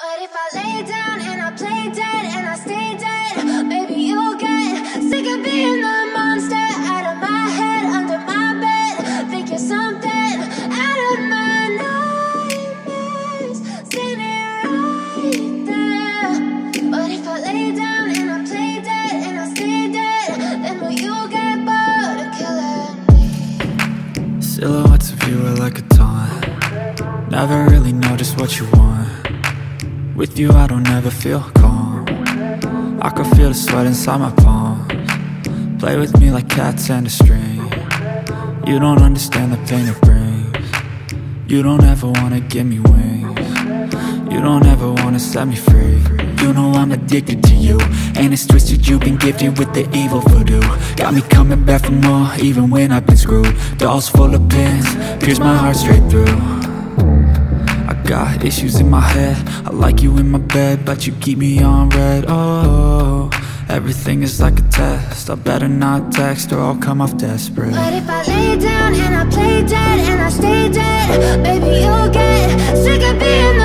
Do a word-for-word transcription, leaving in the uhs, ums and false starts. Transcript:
What if I lay down and I play dead and I stay dead? Baby, you'll get sick of being the monster out of my head, under my bed. Think you're something out of my nightmares. See me right there. What if I lay down and I play dead and I stay dead? Then will you get bored of killing me? Silhouettes of you are like a taunt. Never really know just what you want. With you I don't ever feel calm. I can feel the sweat inside my palms. Play with me like cats and a string. You don't understand the pain it brings. You don't ever wanna give me wings. You don't ever wanna set me free. You know I'm addicted to you, and it's twisted, you've been gifted with the evil voodoo. Got me coming back for more, even when I've been screwed. Dolls full of pins, pierce my heart straight through. Got issues in my head, I like you in my bed, but you keep me on red. Oh, everything is like a test. I better not text or I'll come off desperate. What if I lay down and I play dead and I stay dead? Baby, you'll get sick of being the